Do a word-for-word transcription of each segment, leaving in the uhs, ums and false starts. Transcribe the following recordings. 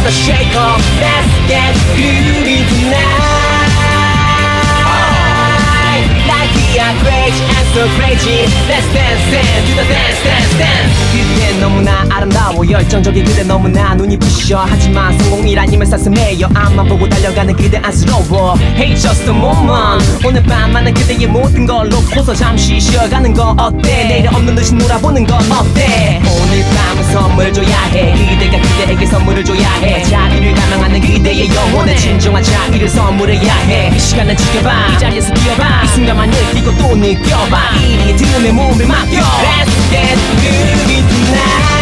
the shaker. Let's get groovy tonight. Like we are crazy and so crazy. Let's dance, dance, do the dance, dance, dance. 그대 너무나 아름다워 열정적인 그대 너무나 눈이 부셔. 하지만 성공이란 힘을 쌌음해요. 앞만 보고 달려가는 그대 안쓰러워. Hey just a moment. 오늘 밤만은 그대의 모든 걸 놓고서 잠시 쉬어가는 거 어때? 내일 없는 듯이 놀아보는 건 어때? 오늘 밤은 선물을 줘야 해. 그대가 그대에게 선물을 줘야 해. 자비를 감당하는 그대의 영혼에 진정한 자비를 선물해야 해. 이 시간을 지켜봐. 이 자리에서 뛰어봐. 이 순간만 느끼고 또 느껴봐. 이 틈에 몸을 맡겨. Let's get groovy tonight.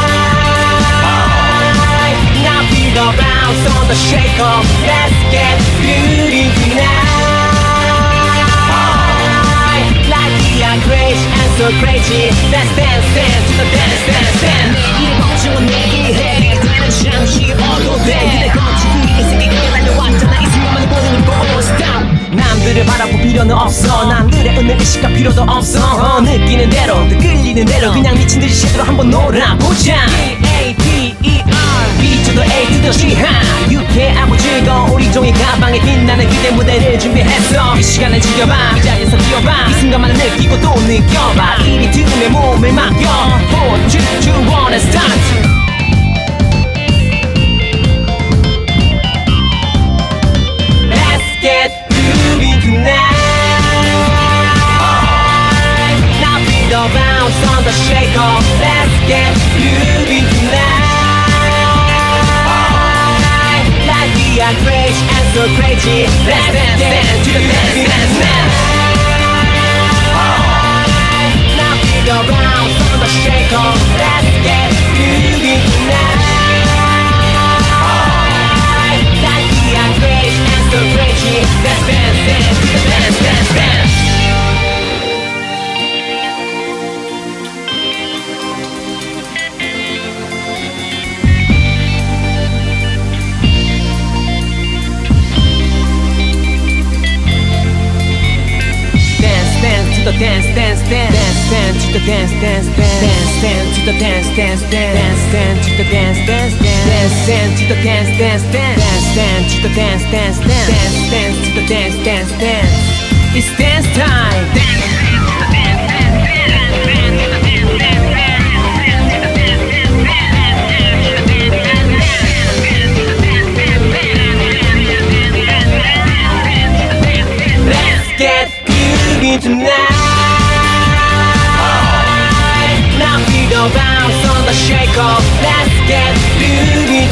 Now feel the bounce on the shaker. Let's get groovy tonight. Like we are crazy and so crazy. Let's dance, dance to the dance, dance, dance. 이래 걱정은 내게 해. 나는 잠시 어도 돼. 그대 거친 인생이 그냥 달려왔잖아. 이 순간만을 보는 걸 stop. 남들을 바라볼 필요는 없어. 남들의 은을 의식할 필요도 없어. 어, 느끼는 대로 또 끌리는 대로 그냥 미친 듯이 제대로 한번 놀아보자. D A P E R B to the A to the C 유쾌하고 즐거운 우리 종이 가방에 빛나는 그대 무대를 준비했어. 이 시간을 지켜봐. 이 자리에서 뛰어봐. 이 순간만을 느끼고 또 느껴봐. 이 리듬에 몸을 맡겨. four, three, two, one, and start. Let's get groovy tonight. Now feel the bounce on the shaker. Let's get groovy tonight. Like we are crazy and so crazy. Let's dance, dance to the dance, dance, dance. Now feel the bounce on the shaker. Let's get groovy tonight. Like we are crazy and so crazy. Let's dance, dance to the dance, dance, dance. To the dance, dance, dance, dance, dance to the dance, dance, dance, dance to the dance, dance, dance, dance to the dance, dance, dance, dance to the dance, dance, dance, dance to the dance, dance, dance, dance to the dance, dance, dance. It's dance time. Let's get groovy tonight. Now feel the bounce on the shaker. Let's get groovy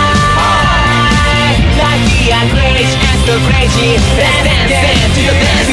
tonight. Like we are crazy and so crazy. Let's dance, dance to the dance.